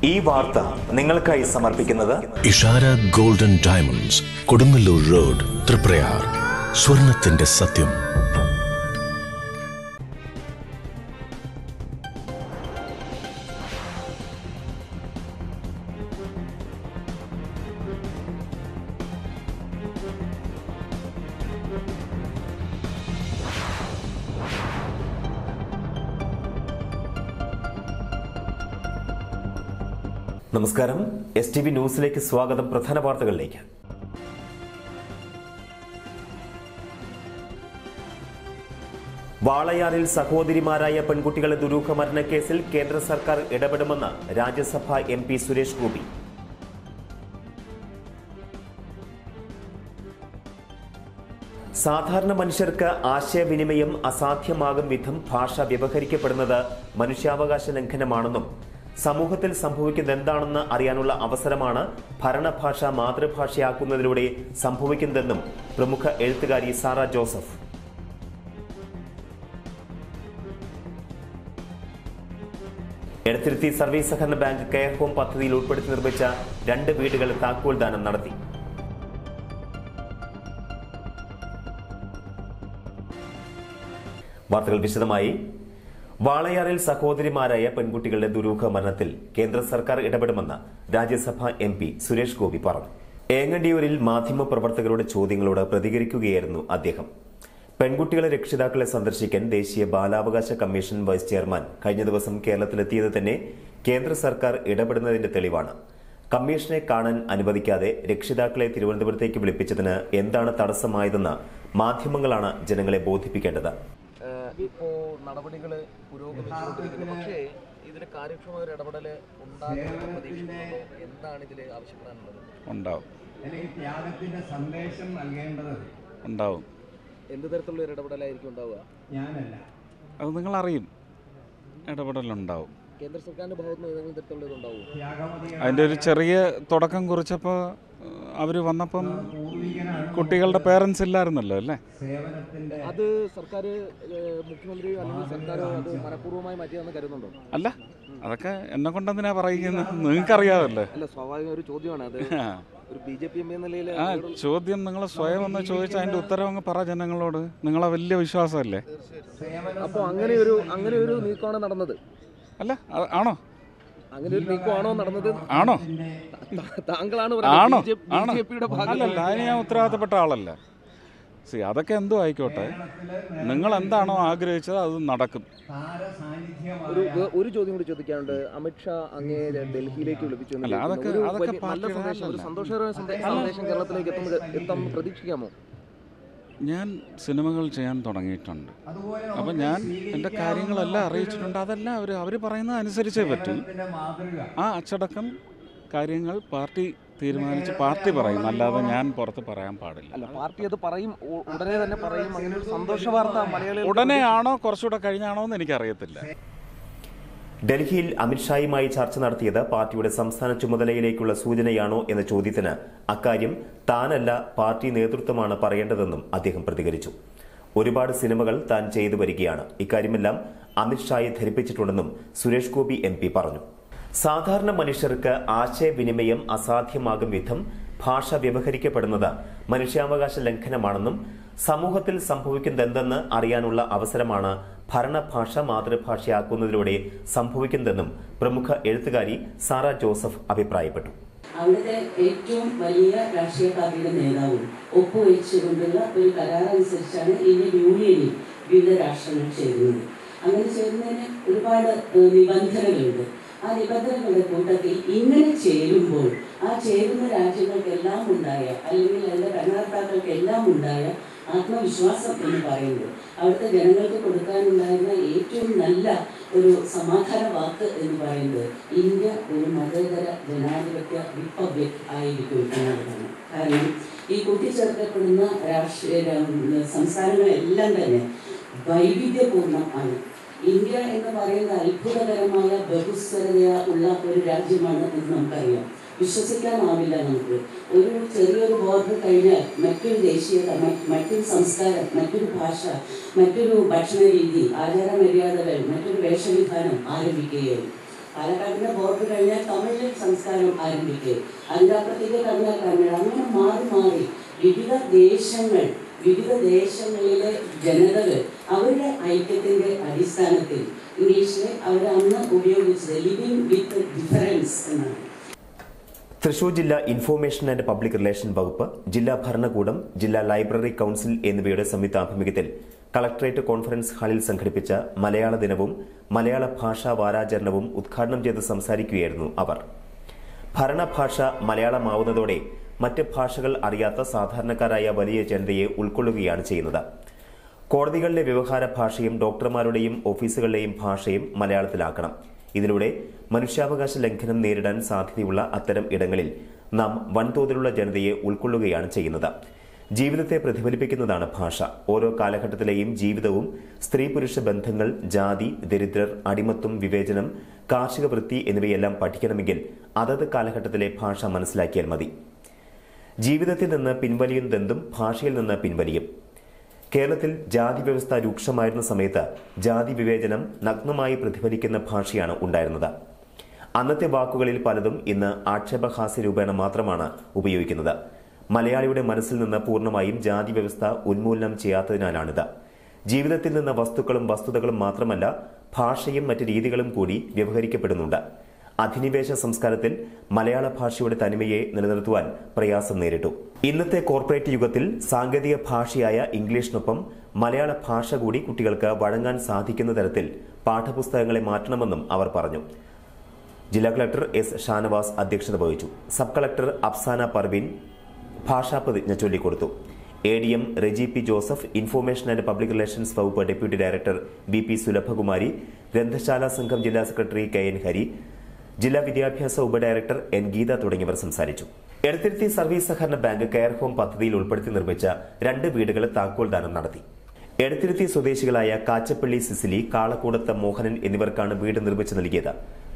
ഈ വാർത്ത നിങ്ങൾക്കായി സമർപ്പിക്കുന്നത് Ishara golden diamonds, Kodungallur road, Triprayar. സ്വർണത്തിന്റെ സത്യം. നമസ്കാരം. STV ന്യൂസിലേക്ക് സ്വാഗതം. പ്രധാന വാർത്തകളിലേക്ക്. വാളയാറിൽ സഹോദരിമാരായ പെൺകുട്ടികളെ ദുരൂഹ മരണക്കേസിൽ കേന്ദ്ര സർക്കാർ ഇടപെടുമെന്ന് രാജ്യസഭാ MP സുരേഷ് ഗോപി. സാധാരണ മനുഷ്യർക്ക് ആശയവിനിമയം അസാധ്യമാകും വിധം ഭാഷ വ്യവഹരിക്കപ്പെടുന്നത് മനുഷ്യാവകാശ ലംഘനമാണെന്നും സമൂഹത്തിൽ സംഭവിക്കുന്നത് എന്താണെന്ന് അറിയാനുള്ള അവസരമാണ് ഭരണഭാഷ മാതൃഭാഷയാക്കുന്നതിലൂടെ സംഭവിക്കുന്നതെന്നും പ്രമുഖ എഴുത്തുകാരി സാറ ജോസഫ്. എടത്തിരുത്തി സർവീസ് സഹകരണ ബാങ്ക് കെയർ ഹോം പദ്ധതിയിൽ ഉൾപ്പെടുത്തി നിർമ്മിച്ച 2 വീടുകൾ താക്കോൽ ദാനം നടത്തി. വാർത്തകൾ വിശദമായി. വാളയാറിൽ സഹോദരിമാരായ പെൺകുട്ടികളുടെ ദുരൂഹ മരണത്തിൽ കേന്ദ്ര സർക്കാർ ഇടപെടുമെന്ന് രാജ്യസഭാ MP സുരേഷ് ഗോപി പറഞ്ഞു. ഏങ്ങണ്ടിയൂരിൽ മാധ്യമപ്രവർത്തകരുടെ ചോദ്യങ്ങളോട് പ്രതികരിക്കുകയായിരുന്നു അദ്ദേഹം. പെൺകുട്ടികളെ രക്ഷിതാക്കളെ സന്ദർശിക്കാൻ ദേശീയ ബാലാവകാശ കമ്മീഷൻ വൈസ് ചെയർമാൻ കഴിഞ്ഞ ദിവസം കേരളത്തിലെത്തിയത് തന്നെ കേന്ദ്ര സർക്കാർ ഇടപെടുന്നതിന്റെ തെളിവാണ്. കമ്മീഷനെ കാണാൻ അനുവദിക്കാതെ രക്ഷിതാക്കളെ തിരുവനന്തപുരത്തേക്ക് വിളിപ്പിച്ചതിന് എന്താണ് തടസ്സമായതെന്ന് മാധ്യമങ്ങളാണ് ജനങ്ങളെ ബോധിപ്പിക്കേണ്ടത്. ഇപ്പോൾ നടപടികൾ പുരോഗമിച്ചുകൊണ്ടിരിക്കുന്നു. പക്ഷേ ഇതിന് കാര്യക്ഷമമായ ഒരു ഇടപെടൽ ഉണ്ടാകുമെന്ന് പ്രതീക്ഷിക്കുന്നു. എന്താണ് ഇതിൽ ആവശ്യപ്പെടാനുള്ളത്? ഉണ്ടാവും. ത്യാഗത്തിന്റെ സന്ദേശം നൽകേണ്ടത് ഉണ്ടാവും. എന്ത് തരത്തിലുള്ള ഒരു ഇടപെടലായിരിക്കും ഉണ്ടാവുക? ഞാനല്ല, അത് നിങ്ങളറിയും. ഇടപെടലുണ്ടാവും. കേന്ദ്ര സർക്കാരിന്റെ ഭാഗത്ത് നിന്ന് ഏതെങ്കിലും തരത്തിലുള്ള ഇതുണ്ടാവും? അതിൻ്റെ ഒരു ചെറിയ തുടക്കം കുറിച്ചപ്പോൾ അവർ വന്നപ്പം കുട്ടികളുടെ പേരൻസ് ഇല്ലായിരുന്നല്ലോ അല്ലേ? അത് സർക്കാർ, മുഖ്യമന്ത്രി അല്ലെങ്കിൽ സർക്കാർ അത് മനഃപൂർവ്വമായി മാറ്റിയെന്ന് കരുതുന്നുണ്ടോ? അല്ല, അതൊക്കെ എന്നെ കൊണ്ടെന്തിനാ പറയുന്നത്? നിങ്ങൾക്കറിയാമല്ലേ. അല്ല, സ്വാഭാവിക ഒരു ചോദ്യമാണ് അത്. ഒരു BJP MP എന്ന നിലയിൽ ആ ചോദ്യം നിങ്ങൾ സ്വയം ഒന്ന് ചോദിച്ചാൽ അതിൻ്റെ ഉത്തരം അങ്ങ് പറ ജനങ്ങളോട്. നിങ്ങളെ വലിയ വിശ്വാസമല്ലേ? അപ്പോൾ അങ്ങനെ ഒരു നീക്കമാണ് നടന്നത്? അല്ല, ആണോ? അങ്ങനെ ഒരു നീക്കമാണോ നടന്നത്? ആണോ? താങ്കളാണ് ആണോ? BJPയുടെ ഭാഗം. അല്ലല്ല, അതിന് ഞാൻ ഉത്തരവാദിത്തപ്പെട്ട ആളല്ല. അതൊക്കെ എന്തോ ആയിക്കോട്ടെ, നിങ്ങൾ എന്താണോ ആഗ്രഹിച്ചത് അത് നടക്കും. ഒരു ചോദ്യം കൂടി ചോദിക്കാനുണ്ട്. അമിത്ഷാ അങ്ങേ ഡൽഹിയിലേക്ക് വിളിപ്പിച്ചു. ഒരു സന്തോഷകരമായ സന്ദേശം കേരളത്തിലേക്ക് എത്താൻ പ്രതീക്ഷിക്കാമോ? ഞാൻ സിനിമകൾ ചെയ്യാൻ തുടങ്ങിയിട്ടുണ്ട്. അപ്പം ഞാൻ എൻ്റെ കാര്യങ്ങളെല്ലാം അറിയിച്ചിട്ടുണ്ട്. അതെല്ലാം അവർ പറയുന്നത് അനുസരിച്ചേ പറ്റും. ആ അച്ചടക്കം കാര്യങ്ങൾ പാർട്ടി തീരുമാനിച്ച് പാർട്ടി പറയും, അല്ലാതെ ഞാൻ പുറത്ത് പറയാൻ പാടില്ല. അല്ല, പാർട്ടി അത് പറയും, ഉടനെ തന്നെ പറയും. അങ്ങനെ ഒരു സന്തോഷ വാർത്ത മലയാളികൾ ഉടനെ ആണോ കുറച്ചുകൂടെ കഴിഞ്ഞാണോ എന്ന് എനിക്കറിയത്തില്ല. ഡൽഹിയിൽ അമിത്ഷായുമായി ചർച്ച നടത്തിയത് പാർട്ടിയുടെ സംസ്ഥാന ചുമതലയിലേക്കുള്ള സൂചനയാണോ എന്ന ചോദ്യത്തിന് അക്കാര്യം താനല്ല പാർട്ടി നേതൃത്വമാണ് പറയേണ്ടതെന്നും അദ്ദേഹം പ്രതികരിച്ചു. ഒരുപാട് സിനിമകൾ താൻ ചെയ്തു വരികയാണ്. ഇക്കാര്യമെല്ലാം അമിത്ഷായെ ധരിപ്പിച്ചിട്ടുണ്ടെന്നും സുരേഷ് ഗോപി MP പറഞ്ഞു. സാധാരണ മനുഷ്യർക്ക് ആശയവിനിമയം അസാധ്യമാകും വിധം ഭാഷ വ്യവഹരിക്കപ്പെടുന്നത് മനുഷ്യാവകാശ ലംഘനമാണെന്നും സമൂഹത്തിൽ സംഭവിക്കുന്നതെന്തെന്ന് അറിയാനുള്ള അവസരമാണ് ഭരണഭാഷ മാതൃഭാഷയാക്കുന്നതിലൂടെ സംഭവിക്കുന്നതെന്നും പ്രമുഖ എഴുത്തുകാരി സാറ ജോസഫ് അഭിപ്രായപ്പെട്ടു. അവിടുത്തെ ഏറ്റവും വലിയ രാഷ്ട്രീയ പാർട്ടിയുടെ നേതാവും ഒപ്പുവെച്ചുകൊണ്ടുള്ള ഒരു കരാറനുസരിച്ചാണ് ഇന്ത്യൻ യൂണിയനിൽ വിവിധ രാഷ്ട്രങ്ങൾ ചേരുന്നത്. അങ്ങനെ ചേരുന്നതിന് ഒരുപാട് നിബന്ധനകളുണ്ട്. ആ നിബന്ധനകളുടെ കൂട്ടത്തിൽ ഇങ്ങനെ ചേരുമ്പോൾ ആ ചേരുന്ന രാജ്യങ്ങൾക്കെല്ലാം ഉണ്ടായ, അല്ലെങ്കിൽ അതിൻ്റെ ഭരണകർത്താക്കൾക്കെല്ലാം ഉണ്ടായ ആത്മവിശ്വാസം എന്ന് പറയുന്നത്, അവിടുത്തെ ജനങ്ങൾക്ക് കൊടുക്കാനുണ്ടായിരുന്ന ഏറ്റവും നല്ല ഒരു സമാധാന വാക്ക് എന്ന് പറയുന്നത് ഇന്ത്യ ഒരു മതേതര ജനാധിപത്യ റിപ്പബ്ലിക് ആയിരിക്കും എന്നുള്ളതാണ്. കാരണം ഈ കൂട്ടിച്ചേർക്കപ്പെടുന്ന സംസ്ഥാനങ്ങളെല്ലാം തന്നെ വൈവിധ്യപൂർണ്ണം ആണ്. ഇന്ത്യ എന്ന് പറയുന്ന അത്ഭുതകരമായ ബഹുസ്വരത ഉള്ള ഒരു രാജ്യമാണ് എന്ന് നമുക്കറിയാം. വിശ്വസിക്കാനാവില്ല നമുക്ക്. ഒരു ചെറിയൊരു ബോർഡർ കഴിഞ്ഞാൽ മറ്റൊരു ദേശീയത, മറ്റൊരു സംസ്കാരം, മറ്റൊരു ഭാഷ, മറ്റൊരു ഭക്ഷണ രീതി, ആചാരമര്യാദകൾ, മറ്റൊരു വേഷവിധാനം ആരംഭിക്കുകയായി. പാലക്കാടിൻ്റെ ബോർഡർ കഴിഞ്ഞാൽ തമിഴിൽ സംസ്കാരം ആരംഭിക്കുക, അതിൻ്റെ അപ്പുറത്തേക്ക് കഴിഞ്ഞാൽ കന്നഡ, അങ്ങനെ മാറി മാറി വിവിധ ദേശങ്ങളിലെ ജനതകൾ അവരുടെ ഐക്യത്തിൻ്റെ അടിസ്ഥാനത്തിൽ ഇംഗ്ലീഷിനെ അവരന്ന് ഉപയോഗിച്ചത് ലിവിങ് വിത്ത് ഡിഫറൻസ് എന്നാണ്. തൃശൂർ ജില്ലാ ഇൻഫോർമേഷൻ ആൻഡ് പബ്ലിക് റിലേഷൻ വകുപ്പ്, ജില്ലാ ഭരണകൂടം, ജില്ലാ ലൈബ്രറി കൌൺസിൽ എന്നിവയുടെ സംയുക്താഭിമുഖ്യത്തിൽ കളക്ടറേറ്റ് കോൺഫറൻസ് ഹാളിൽ സംഘടിപ്പിച്ച മലയാള ദിനവും മലയാള ഭാഷാ വാരാചരണവും ഉദ്ഘാടനം ചെയ്ത് സംസാരിക്കുകയായിരുന്നു അവർ. ഭരണഭാഷ മലയാളമാവുന്നതോടെ മറ്റ് ഭാഷകൾ അറിയാത്ത സാധാരണക്കാരായ വലിയ ജനതയെ ഉൾക്കൊള്ളുകയാണ് ചെയ്യുന്നത്. കോടതികളിലെ വ്യവഹാര ഭാഷയും ഡോക്ടർമാരുടെയും ഓഫീസുകളിലെയും ഭാഷയും മലയാളത്തിലാക്കണം. ഇതിലൂടെ മനുഷ്യാവകാശ ലംഘനം നേരിടാൻ സാധ്യതയുള്ള അത്തരം ഇടങ്ങളിൽ നാം വൻതോതിലുള്ള ജനതയെ ഉൾക്കൊള്ളുകയാണ് ചെയ്യുന്നത്. ജീവിതത്തെ പ്രതിഫലിപ്പിക്കുന്നതാണ് ഭാഷ. ഓരോ കാലഘട്ടത്തിലെയും ജീവിതവും സ്ത്രീ പുരുഷ ബന്ധങ്ങൾ, ജാതി, ദരിദ്രർ, അടിമത്വം, വിവേചനം, കാർഷിക വൃത്തി എന്നിവയെല്ലാം പഠിക്കണമെങ്കിൽ അതത് കാലഘട്ടത്തിലെ ഭാഷ മനസ്സിലാക്കിയാൽ മതി. ജീവിതത്തിൽ നിന്ന് പിൻവലിയുന്നതെന്തും ഭാഷയിൽ നിന്ന് പിൻവലിയും. കേരളത്തിൽ ജാതി വ്യവസ്ഥ രൂക്ഷമായിരുന്ന സമയത്ത് ജാതി വിവേചനം നഗ്നമായി പ്രതിഫലിക്കുന്ന ഭാഷയാണ് ഉണ്ടായിരുന്നത്. അന്നത്തെ വാക്കുകളിൽ പലതും ഇന്ന് ആക്ഷേപഹാസ്യ രൂപേണ മാത്രമാണ് ഉപയോഗിക്കുന്നത്. മലയാളിയുടെ മനസ്സിൽ നിന്ന് പൂർണ്ണമായും ജാതി വ്യവസ്ഥ ഉന്മൂലനം ചെയ്യാത്തതിനാലാണിത്. ജീവിതത്തിൽ നിന്ന് വസ്തുക്കളും വസ്തുതകളും മാത്രമല്ല, ഭാഷയും മറ്റ് രീതികളും കൂടി വ്യവഹരിക്കപ്പെടുന്നുണ്ട്. അധിനിവേശ സംസ്കാരത്തിൽ മലയാള ഭാഷയുടെ തനിമയെ നിലനിർത്തുവാൻ പ്രയാസം നേരിട്ടു. ഇന്നത്തെ കോർപ്പറേറ്റ് യുഗത്തിൽ സാങ്കേതിക ഭാഷയായ ഇംഗ്ലീഷിനൊപ്പം മലയാള ഭാഷ കൂടി കുട്ടികൾക്ക് വഴങ്ങാൻ സാധിക്കുന്ന തരത്തിൽ പാഠപുസ്തകങ്ങളെ മാറ്റണമെന്നും അവർ പറഞ്ഞു. ജില്ലാ കളക്ടർ എസ് ഷാനവാസ് അധ്യക്ഷത വഹിച്ചു. സബ് കളക്ടർ അഫ്സാന പർവീൻ ഭാഷാപ്രതിജ്ഞ ചൊല്ലിക്കൊടുത്തു. ADM Reji P Joseph, information and public relations വകുപ്പ് ഡെപ്യൂട്ടി ഡയറക്ടർ BP സുലഭകുമാരി, ഗ്രന്ഥശാല സംഘം ജില്ലാ സെക്രട്ടറി KN ഹരി, ജില്ലാ വിദ്യാഭ്യാസ ഉപഡയറക്ടർ N ഗീത തുടങ്ങിയവർ സംസാരിച്ചു. എടത്തിരുത്തി സർവീസ് സഹകരണ ബാങ്ക് കെയർ ഹോം പദ്ധതിയിൽ ഉൾപ്പെടുത്തി നിർമ്മിച്ച 2 വീടുകൾ താക്കോൽ ദാനം നടത്തി. എടത്തിരുത്തി സ്വദേശികളായ കാച്ചപ്പള്ളി സിസിലി, കാളക്കൂടത്ത് മോഹനൻ എന്നിവർക്കാണ് വീട് നിർമ്മിച്ചു നൽകിയത്.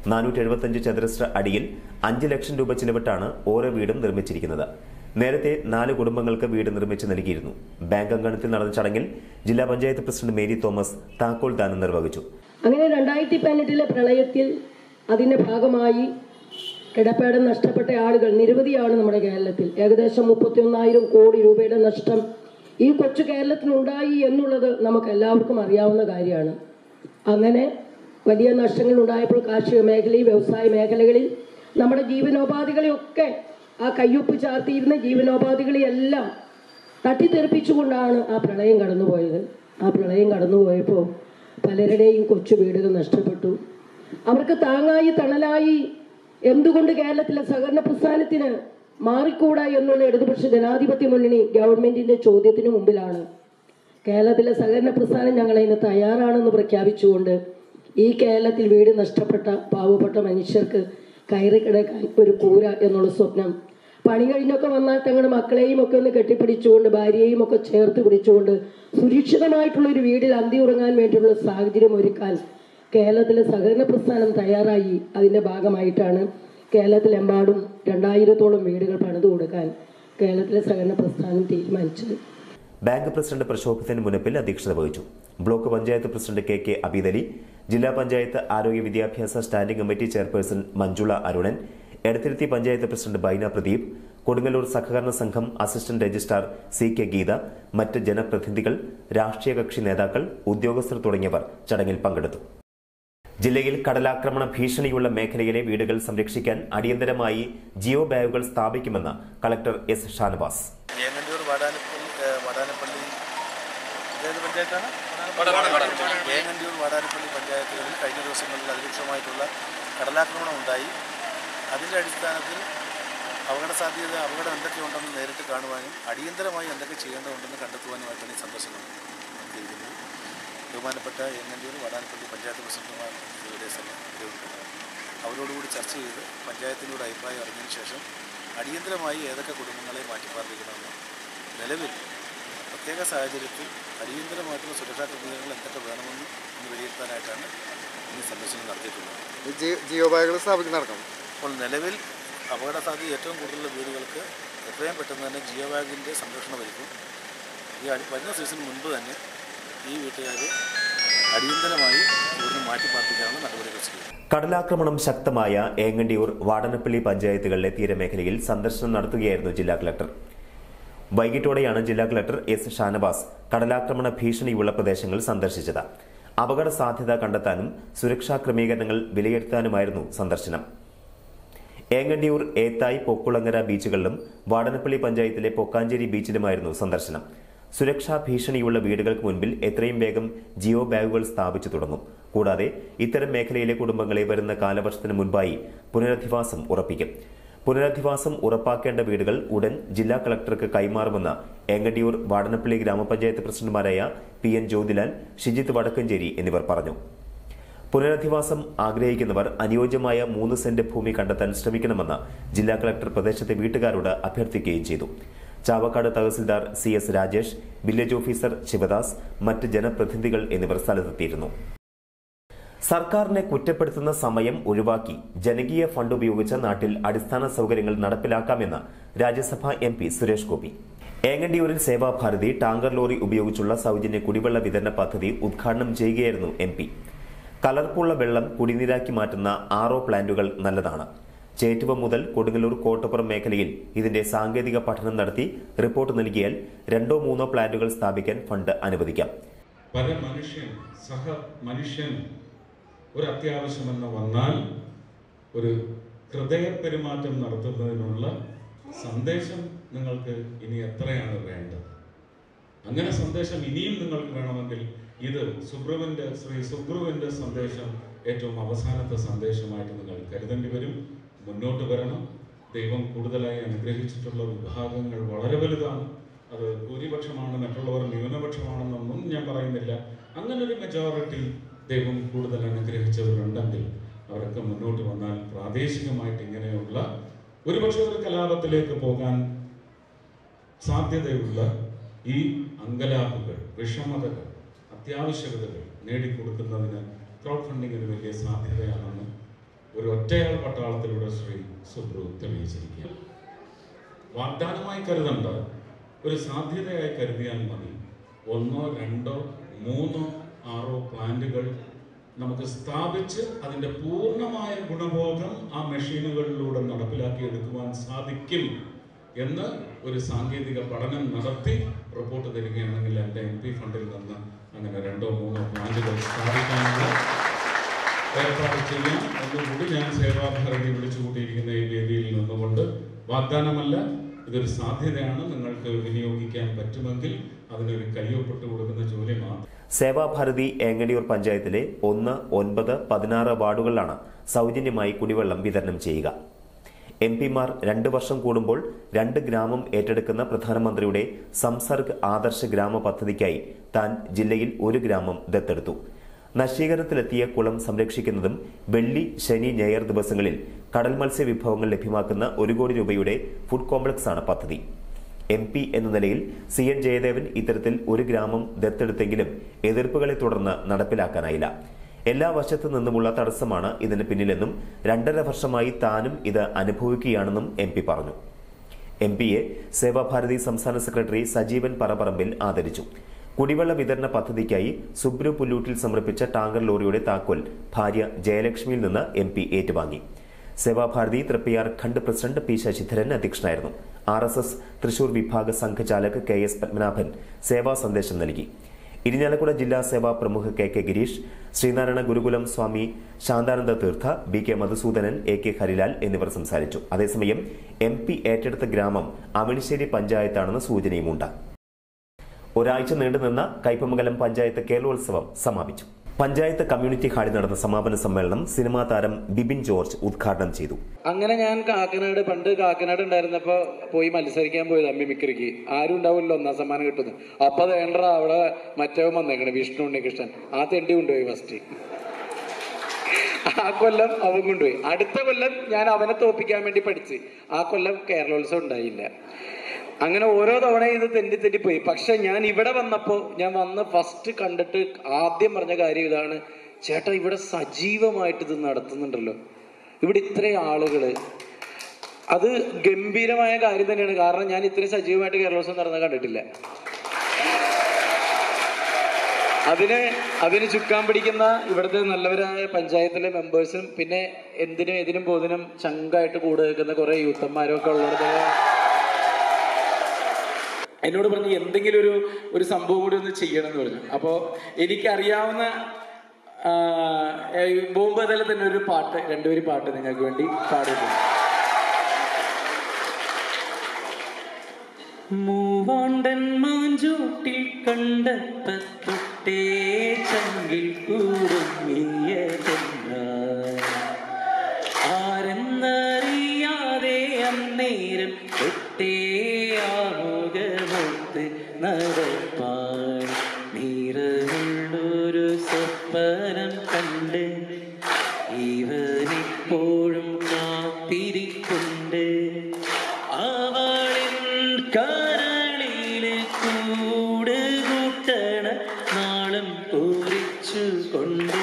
475 ചതുരശ്ര അടിയിൽ 5 ലക്ഷം രൂപ ചിലവിട്ടാണ് ഓരോ വീടും നിർമ്മിച്ചിരിക്കുന്നത്. നേരത്തെ 4 കുടുംബങ്ങൾക്ക് വീട് നിർമ്മിച്ചു നൽകിയിരുന്നു. ബാങ്ക് അങ്കണത്തിൽ നടന്ന ചടങ്ങിൽ ജില്ലാ പഞ്ചായത്ത് പ്രസിഡന്റ് മേരി തോമസ് താക്കോൽ ദാനം നിർവഹിച്ചു. അങ്ങനെ 2018 പ്രളയത്തിൽ അതിന്റെ ഭാഗമായി കിടപ്പാടം നഷ്ടപ്പെട്ട ആളുകൾ നിരവധിയാണ് നമ്മുടെ കേരളത്തിൽ. ഏകദേശം 31,000 കോടി രൂപയുടെ നഷ്ടം ഈ കൊച്ചു കേരളത്തിനുണ്ടായി എന്നുള്ളത് നമുക്ക് എല്ലാവർക്കും അറിയാവുന്ന കാര്യമാണ്. അങ്ങനെ വലിയ നഷ്ടങ്ങൾ ഉണ്ടായപ്പോൾ കാർഷിക മേഖലയിൽ, വ്യവസായ മേഖലകളിൽ നമ്മുടെ ജീവനോപാധികളെയൊക്കെ ആ കയ്യൊപ്പ് ചാർത്തിയിരുന്ന ജീവനോപാധികളെയെല്ലാം തട്ടിത്തെറിപ്പിച്ചുകൊണ്ടാണ് ആ പ്രളയം കടന്നുപോയത്. ആ പ്രളയം കടന്നുപോയപ്പോൾ പലരുടെയും കൊച്ചു വീടുകൾ നഷ്ടപ്പെട്ടു. അവർക്ക് താങ്ങായി തണലായി എന്തുകൊണ്ട് കേരളത്തിലെ സഹകരണ പ്രസ്ഥാനത്തിന് മാറിക്കൂടാ എന്നുള്ള ഇടതുപക്ഷ ജനാധിപത്യ മുന്നണി ഗവൺമെന്റിന്റെ ചോദ്യത്തിന് മുമ്പിലാണ്. കേരളത്തിലെ സഹകരണ പ്രസ്ഥാനം ഞങ്ങളതിന് തയ്യാറാണെന്ന് പ്രഖ്യാപിച്ചുകൊണ്ട് ഈ കേരളത്തിൽ വീട് നഷ്ടപ്പെട്ട പാവപ്പെട്ട മനുഷ്യർക്ക് കയറി കിടക്കാൻ ഒരു കൂര എന്നുള്ള സ്വപ്നം, പണി കഴിഞ്ഞൊക്കെ വന്നാൽ തങ്ങളുടെ മക്കളെയും ഒക്കെ ഒന്ന് കെട്ടിപ്പിടിച്ചുകൊണ്ട് ഭാര്യയെയും ഒക്കെ ചേർത്ത് പിടിച്ചുകൊണ്ട് സുരക്ഷിതമായിട്ടുള്ളൊരു വീടിൽ അന്തി ഉറങ്ങാൻ വേണ്ടിയുള്ള സാഹചര്യം ഒരുക്കാൻ കേരളത്തിലെ സഹകരണ പ്രസ്ഥാനം തയ്യാറായി. അതിൻ്റെ ഭാഗമായിട്ടാണ് കേരളത്തിലെമ്പാടും 2000-ഓളം വീടുകൾ പണിതു കൊടുക്കാൻ കേരളത്തിലെ സഹകരണ പ്രസ്ഥാനം തീരുമാനിച്ചത്. ബാങ്ക് പ്രസിഡന്റ് പ്രശോഭിതൻ മുനപ്പിൽ അധ്യക്ഷത വഹിച്ചു. Block panchayat president KK Abeedali, ജില്ലാ പഞ്ചായത്ത് ആരോഗ്യ വിദ്യാഭ്യാസ standing committee chairperson Manjula Arunan, Edathiruthi panchayat president Baina Pradeep, Kodungallur സഹകരണ സംഘം അസിസ്റ്റന്റ് രജിസ്ട്രാർ CK ഗീത, മറ്റ് ജനപ്രതിനിധികൾ, രാഷ്ട്രീയ കക്ഷി നേതാക്കൾ, ഉദ്യോഗസ്ഥർ തുടങ്ങിയവർ ചടങ്ങിൽ പങ്കെടുത്തു. ജില്ലയിൽ കടലാക്രമണ ഭീഷണിയുള്ള മേഖലയിലെ വീടുകൾ സംരക്ഷിക്കാൻ അടിയന്തരമായി ജിയോ ബാഗുകൾ സ്ഥാപിക്കുമെന്ന് കളക്ടർ S ഷാനവാസ്. വാടാനപ്പള്ളി പഞ്ചായത്തുകളിൽ കഴിഞ്ഞ ദിവസങ്ങളിൽ അതിരൂക്ഷമായിട്ടുള്ള കടലാക്രമണം ഉണ്ടായി. അതിൻ്റെ അടിസ്ഥാനത്തിൽ അപകടം എന്തൊക്കെയുണ്ടെന്ന് നേരിട്ട് കാണുവാനും അടിയന്തരമായി എന്തൊക്കെ ചെയ്യേണ്ടതുണ്ടെന്ന് കണ്ടെത്തുവാനുമായിട്ടാണ് ഈ സന്ദർശനം നടത്തിയിരിക്കുന്നത്. ബഹുമാനപ്പെട്ട ഏങ്ങണ്ടിയൂർ വാടാനപ്പള്ളി പഞ്ചായത്ത് പ്രസിഡന്റുമാരുടെ സമിതിയുണ്ട്. അവരോടുകൂടി ചർച്ച ചെയ്ത് പഞ്ചായത്തിലൂടെ അഭിപ്രായം അറിഞ്ഞതിന് ശേഷം അടിയന്തരമായി ഏതൊക്കെ കുടുംബങ്ങളെ മാറ്റിപ്പാർപ്പിക്കണമെന്ന്, നിലവിൽ പ്രത്യേക സാഹചര്യത്തിൽ അടിയന്തരമായിട്ടുള്ള സുരക്ഷാ ക്രമീകരണങ്ങൾ എന്തൊക്കെ വേണമെന്ന് വിലയിരുത്താനായിട്ടാണ് ഈ സന്ദർശനം നടത്തിയിട്ടുള്ളത്. ജിയോ ബാഗുകൾ സ്ഥാപിക്കുന്നതാണ്. അപ്പോൾ നിലവിൽ അപകട സാധ്യത ഏറ്റവും കൂടുതലുള്ള വീടുകൾക്ക് എത്രയും പെട്ടെന്ന് തന്നെ ജിയോ ബാഗിൻ്റെ സംരക്ഷണം ഒരുക്കും. ഈ വരുന്ന സീസണിന് മുൻപ് തന്നെ ഈ വീട്ടുകാർ അടിയന്തരമായി ഇവിടുന്ന് മാറ്റിപ്പാർപ്പിക്കാനുള്ള നടപടികൾ ചെയ്യും. കടലാക്രമണം ശക്തമായ ഏങ്ങണ്ടിയൂർ, വാടനപ്പള്ളി പഞ്ചായത്തുകളിലെ തീരമേഖലയിൽ സന്ദർശനം നടത്തുകയായിരുന്നു ജില്ലാ കളക്ടർ. വൈകിട്ടോടെയാണ് ജില്ലാ കളക്ടർ എസ് ഷാനവാസ് കടലാക്രമണ ഭീഷണിയുള്ള പ്രദേശങ്ങൾ സന്ദർശിച്ചത്. അപകട സാധ്യത കണ്ടെത്താനും സുരക്ഷാ ക്രമീകരണങ്ങൾ വിലയിരുത്താനുമായിരുന്നു സന്ദർശനം. ഏങ്ങണ്ടിയൂർ, ഏത്തായ്, പൊക്കുളങ്ങര ബീച്ചുകളിലും വാടനപ്പള്ളി പഞ്ചായത്തിലെ പൊക്കാഞ്ചേരി ബീച്ചിലുമായിരുന്നു സന്ദർശനം. സുരക്ഷാ ഭീഷണിയുള്ള വീടുകൾക്ക് മുൻപിൽ എത്രയും വേഗം ജിയോ ബാഗുകൾ സ്ഥാപിച്ചു തുടങ്ങും. കൂടാതെ ഇത്തരം മേഖലയിലെ കുടുംബങ്ങളെ വരുന്ന കാലവർഷത്തിന് മുൻപായി പുനരധിവാസം ഉറപ്പിക്കും. പുനരധിവാസം ഉറപ്പാക്കേണ്ട വീടുകൾ ഉടൻ ജില്ലാ കളക്ടർക്ക് കൈമാറുമെന്ന് ഏങ്ങണ്ടിയൂർ, വാടനപ്പള്ളി ഗ്രാമപഞ്ചായത്ത് പ്രസിഡന്റുമാരായ PN ജ്യോതിലാൽ, ഷിജിത്ത് വടക്കഞ്ചേരി എന്നിവർ പറഞ്ഞു. പുനരധിവാസം ആഗ്രഹിക്കുന്നവർ അനുയോജ്യമായ 3 സെന്റ് ഭൂമി കണ്ടെത്താൻ ശ്രമിക്കണമെന്ന് ജില്ലാ കളക്ടർ പ്രദേശത്തെ വീട്ടുകാരോട് അഭ്യർത്ഥിക്കുകയും ചെയ്തു. Chavakkad tahsildar CS Rajesh, village officer Sivadas, മറ്റ് ജനപ്രതിനിധികൾ എന്നിവർ സ്ഥലത്തെത്തിയിരുന്നു. സർക്കാരിനെ കുറ്റപ്പെടുത്തുന്ന സമയം ഒഴിവാക്കി ജനകീയ ഫണ്ട് ഉപയോഗിച്ച് നാട്ടിൽ അടിസ്ഥാന സൌകര്യങ്ങൾ നടപ്പിലാക്കാമെന്ന് രാജ്യസഭാ MP സുരേഷ് ഗോപി. ഏങ്ങണ്ടിയൂരിൽ സേവാഭാരതി ടാങ്കർ ലോറി ഉപയോഗിച്ചുള്ള സൌജന്യ കുടിവെള്ള വിതരണ പദ്ധതി ഉദ്ഘാടനം ചെയ്യുകയായിരുന്നു MP. കലർപ്പുള്ള വെള്ളം കുടിനീരാക്കി മാറ്റുന്ന RO പ്ലാന്റുകൾ നല്ലതാണ്. ചേറ്റുവ മുതൽ കൊടുങ്ങല്ലൂർ, കോട്ടപ്പുറം മേഖലയിൽ ഇതിന്റെ സാങ്കേതിക പഠനം നടത്തി റിപ്പോർട്ട് നൽകിയാൽ 2-3 പ്ലാന്റുകൾ സ്ഥാപിക്കാൻ ഫണ്ട് അനുവദിക്കാം. മനുഷ്യൻ ഒരു അത്യാവശ്യമെന്ന് വന്നാൽ ഒരു ഹൃദയപെരുമാറ്റം നടത്തുന്നതിനുള്ള സന്ദേശം നിങ്ങൾക്ക് ഇനി എത്രയാണ് വേണ്ടത്? അങ്ങനെ സന്ദേശം ഇനിയും നിങ്ങൾക്ക് വേണമെങ്കിൽ ഇത് ശ്രീ സുബ്രുവിന്റെ സന്ദേശം ഏറ്റവും അവസാനത്തെ സന്ദേശമായിട്ട് നിങ്ങൾ കരുതേണ്ടി വരും. മുന്നോട്ട് വരണം. ദൈവം കൂടുതലായി അനുഗ്രഹിച്ചിട്ടുള്ള വിഭാഗങ്ങൾ വളരെ വലുതാണ്. അത് ഭൂരിപക്ഷമാണ്, മറ്റുള്ളവർ ന്യൂനപക്ഷമാണെന്നൊന്നും ഞാൻ പറയുന്നില്ല. അങ്ങനൊരു മെജോറിറ്റി ദൈവം കൂടുതൽ അനുഗ്രഹിച്ചവരുണ്ടെങ്കിൽ അവരൊക്കെ മുന്നോട്ട് വന്നാൽ പ്രാദേശികമായിട്ട് ഇങ്ങനെയുള്ള ഒരുപക്ഷെ ഒരു കലാപത്തിലേക്ക് പോകാൻ സാധ്യതയുള്ള ഈ അങ്കലാപ്പുകൾ, വിഷമതകൾ, അത്യാവശ്യകതകൾ നേടിക്കൊടുക്കുന്നതിന് ക്രൗഡ് ഫണ്ടിങ്ങിന് വലിയ സാധ്യതയാണെന്ന് ഒരു ഒറ്റയാൾ പട്ടാളത്തിലൂടെ ശ്രീ സുബ്രു തെളിയിച്ചിരിക്കുക. വാഗ്ദാനമായി കരുതണ്ട, ഒരു സാധ്യതയായി കരുതിയാൽ മതി. 1, 2, 3 RO പ്ലാന്റുകൾ നമുക്ക് സ്ഥാപിച്ച് അതിൻ്റെ പൂർണ്ണമായ ഗുണഭോഗം ആ മെഷീനുകളിലൂടെ നടപ്പിലാക്കിയെടുക്കുവാൻ സാധിക്കും എന്ന് ഒരു സാങ്കേതിക പഠനം നടത്തി റിപ്പോർട്ട് തരികയാണെങ്കിൽ എൻ്റെ MP ഫണ്ടിൽ നിന്ന് അങ്ങനെ 2-3 പ്ലാന്റുകൾ സ്ഥാപിക്കാനുള്ള ഏർപ്പാട് ചെയ്യാൻ ഒന്നുകൂടി ഞാൻ സേവാഭാരതി വിളിച്ചുകൂട്ടിയിരിക്കുന്ന ഈ വേദിയിൽ നിന്നുകൊണ്ട് വാഗ്ദാനമല്ല, ഇതൊരു സാധ്യതയാണ്. നിങ്ങൾക്ക് വിനിയോഗിക്കാൻ പറ്റുമെങ്കിൽ അതിനൊരു കയ്യൊപ്പിട്ട് കൊടുക്കുന്ന ജോലി മാത്രം. സേവാഭാരതി ഏങ്ങണ്ടിയൂർ പഞ്ചായത്തിലെ 1, 9, 16 വാർഡുകളിലാണ് സൌജന്യമായി കുടിവെള്ളം വിതരണം ചെയ്യുക. MP-മാർ 2 വർഷം കൂടുമ്പോൾ 2 ഗ്രാമം ഏറ്റെടുക്കുന്ന പ്രധാനമന്ത്രിയുടെ സംസർഗ് ആദർശ ഗ്രാമ പദ്ധതിക്കായി താൻ ജില്ലയിൽ 1 ഗ്രാമം ദത്തെടുത്തു. നശീകരണത്തിലെത്തിയ കുളം സംരക്ഷിക്കുന്നതും വെള്ളി, ശനി, ഞായർ ദിവസങ്ങളിൽ കടൽ മത്സ്യ വിഭവങ്ങൾ ലഭ്യമാക്കുന്ന 1 കോടി രൂപയുടെ ഫുഡ് കോംപ്ലക്സാണ് പദ്ധതി. MP എന്ന നിലയിൽ CN ജയദേവൻ ഇത്തരത്തിൽ 1 ഗ്രാമം ദത്തെടുത്തെങ്കിലും എതിർപ്പുകളെ തുടർന്ന് നടപ്പിലാക്കാനായില്ല. എല്ലാ വശത്തു നിന്നുമുള്ള തടസ്സമാണ് ഇതിന് പിന്നിലെന്നും 2.5 വർഷമായി താനും ഇത് അനുഭവിക്കുകയാണെന്നും MP പറഞ്ഞു. MP-യെ സേവാഭാരതി സംസ്ഥാന സെക്രട്ടറി സജീവൻ പറമ്പറമ്പിൽ ആദരിച്ചു. കുടിവെള്ള വിതരണ പദ്ധതിക്കായി സുബ്രു പുല്ലൂട്ടിൽ സമർപ്പിച്ച ടാങ്കർ ലോറിയുടെ താക്കോൽ ഭാര്യ ജയലക്ഷ്മിയിൽ നിന്ന് MP ഏറ്റുവാങ്ങി. സേവാഭാരതി തൃപ്പയാർ ഖണ്ഡ് പ്രസിഡന്റ് P ശശിധരൻ അധ്യക്ഷനായിരുന്നു. RSS തൃശൂർ വിഭാഗ സംഘചാലക് KS പത്മനാഭൻ സേവാ സന്ദേശം നൽകി. ഇരിഞ്ഞാലക്കുട ജില്ലാ സേവാ പ്രമുഖ KK ഗിരീഷ്, ശ്രീനാരായണ ഗുരുകുലം സ്വാമി ശാന്താനന്ദ തീർത്ഥ, BK മധുസൂദനൻ, AK ഹരിലാൽ എന്നിവർ സംസാരിച്ചു. അതേസമയം MP ഏറ്റെടുത്ത ഗ്രാമം അമിണിശ്ശേരി പഞ്ചായത്താണെന്ന സൂചനയുമുണ്ട്. ഒരാഴ്ച നീണ്ടുനിന്ന കയ്പമംഗലം പഞ്ചായത്ത് കേരളോത്സവം സമാപിച്ചു. പഞ്ചായത്ത് കമ്മ്യൂണിറ്റി ഹാളിൽ നടന്ന സമാപന സമ്മേളനം സിനിമാ താരം ബിബിൻ ജോർജ് ഉദ്ഘാടനം ചെയ്തു. അങ്ങനെ ഞാൻ പണ്ട് കാക്കനാട് ഉണ്ടായിരുന്നപ്പോ പോയി മത്സരിക്കാൻ പോയത് മിമിക്രിക്ക്. ആരും ഉണ്ടാവില്ല 1ാം സമ്മാനം കിട്ടുന്നു. അപ്പൊ വേണ്ട അവിടെ മറ്റവൻ വന്നേക്കണേ, വിഷ്ണു ഉണ്ണികൃഷ്ണൻ. ആ തെണ്ടി കൊണ്ടുപോയി ഫസ്റ്റ്. ആ കൊല്ലം അവൻ കൊണ്ടുപോയി. അടുത്ത കൊല്ലം ഞാൻ അവനെ തോപ്പിക്കാൻ വേണ്ടി പഠിച്ച്. ആ കൊല്ലം കേരളോത്സവം ഉണ്ടായില്ല. അങ്ങനെ ഓരോ തവണ ഇത് തെന്നിപ്പോയി. പക്ഷെ ഞാൻ ഇവിടെ വന്നപ്പോൾ ഞാൻ വന്ന് ഫസ്റ്റ് കണ്ടിട്ട് ആദ്യം പറഞ്ഞ കാര്യം ഇതാണ്: ചേട്ടാ, ഇവിടെ സജീവമായിട്ട് ഇത് നടത്തുന്നുണ്ടല്ലോ, ഇവിടെ ഇത്രയും ആളുകൾ. അത് ഗംഭീരമായ കാര്യം തന്നെയാണ്. കാരണം ഞാൻ ഇത്രയും സജീവമായിട്ട് കേരളോത്സവം നടന്നത് കണ്ടിട്ടില്ല. അതിന് ചുക്കാൻ പിടിക്കുന്ന ഇവിടുത്തെ നല്ലവരായ പഞ്ചായത്തിലെ മെമ്പേഴ്സും പിന്നെ എന്തിനും എതിനും പോതിനും ചങ്കായിട്ട് കൂടെ നിൽക്കുന്ന കുറെ യൂത്തന്മാരും ഒക്കെ ഉള്ളത് എന്നോട് പറഞ്ഞു എന്തെങ്കിലും ഒരു സംഭവം കൂടി ഒന്ന് ചെയ്യണം എന്ന് പറഞ്ഞു. അപ്പോൾ എനിക്കറിയാവുന്ന ബോംബേതല തന്നെ ഒരു പാട്ട്, രണ്ടുപേരും പാട്ട് നിങ്ങൾക്ക് വേണ്ടി പാടിയിട്ടുണ്ട്. മൂവാണ്ടൻ മാഞ്ചൂട്ടിൽ കണ്ടത്തൊട്ടേ ചങ്കിൽ കൂടുങ്ങിയ ആരെന്നറിയാതെ അന്നേരം തൊട്ടേ ആമുഖമൊത്ത് നടപ്പാൻ നീറുള്ളൊരു സ്വപ്നം കണ്ട് ഇവനിപ്പോഴും കാത്തിരിക്കുണ്ട്. അവളിൻ കരളിലെ കൂട് കൂട്ടണ നാളും പൂരിച്ചു കൊണ്ട്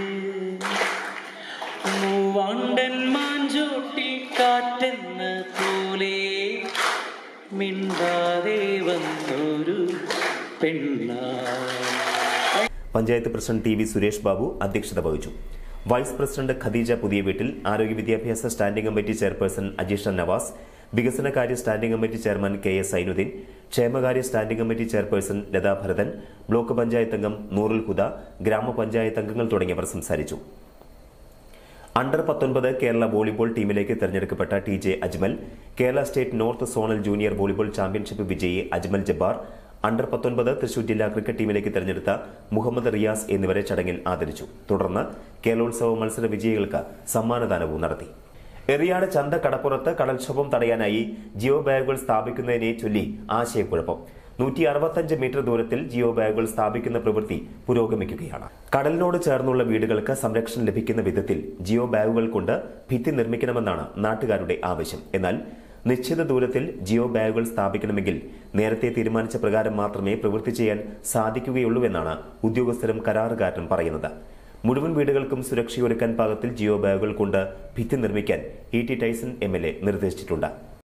മൂവാണ്ടൻ മാഞ്ചോട്ടിൽ കാറ്റെന്ന പോലെ മിണ്ടാതെ വന്നൊരു പെണ്ണാ. Panchayat president T V Suresh Babu അധ്യക്ഷത വഹിച്ചു. വൈസ് പ്രസിഡന്റ് ഖദീജ പുതിയ വീട്ടിൽ, ആരോഗ്യ വിദ്യാഭ്യാസ standing committee chairperson Ajeesha Navas, വികസനകാര്യ standing committee chairman KS Sainuddin, ക്ഷേമകാര്യ standing committee chairperson Latha Bharathan, block panchayat അംഗം നൂറുൽ ഹുദ, ഗ്രാമപഞ്ചായത്ത് അംഗങ്ങൾ തുടങ്ങിയവർ സംസാരിച്ചു. അണ്ടർ 19 കേരള വോളിബോൾ ടീമിലേക്ക് തെരഞ്ഞെടുക്കപ്പെട്ട TJ Ajmal, Kerala state north zonal junior volleyball championship വിജയി അജ്മൽ ജബ്ബാർ, അണ്ടർ 19 തൃശൂർ ജില്ലാ ക്രിക്കറ്റ് ടീമിലേക്ക് തെരഞ്ഞെടുത്ത മുഹമ്മദ് റിയാസ് എന്നിവരെ ചടങ്ങിൽ ആദരിച്ചു. തുടർന്ന് കേരളോത്സവ മത്സര വിജയികൾക്ക് സമ്മാനദാനവും നടത്തി. എറിയാട് ചന്ത കടപ്പുറത്ത് കടൽക്ഷോഭം തടയാനായി ജിയോ ബാഗുകൾ സ്ഥാപിക്കുന്നതിനെ ചൊല്ലി ആശയക്കുഴപ്പം. 165 മീറ്റർ ദൂരത്തിൽ ജിയോ ബാഗുകൾ സ്ഥാപിക്കുന്ന പ്രവൃത്തി പുരോഗമിക്കുകയാണ്. കടലിനോട് ചേർന്നുള്ള വീടുകൾക്ക് സംരക്ഷണം ലഭിക്കുന്ന വിധത്തിൽ ജിയോ ബാഗുകൾ കൊണ്ട് ഭിത്തി നിർമ്മിക്കണമെന്നാണ് നാട്ടുകാരുടെ ആവശ്യം. എന്നാൽ നിശ്ചിത ദൂരത്തിൽ ജിയോ ബാഗുകൾ സ്ഥാപിക്കണമെങ്കിൽ നേരത്തെ തീരുമാനിച്ച പ്രകാരം മാത്രമേ പ്രവൃത്തി ചെയ്യാൻ സാധിക്കുകയുള്ളൂവെന്നാണ് ഉദ്യോഗസ്ഥരും കരാറുകാരനും പറയുന്നത്. മുഴുവൻ വീടുകൾക്കും സുരക്ഷയൊരുക്കാൻ പാകത്തിൽ ജിയോ ബാഗുകൾ കൊണ്ട് ഭിത്തി നിർമ്മിക്കാൻ E.T. ടൈസൺ MLA നിർദ്ദേശിച്ചിട്ടുണ്ട്.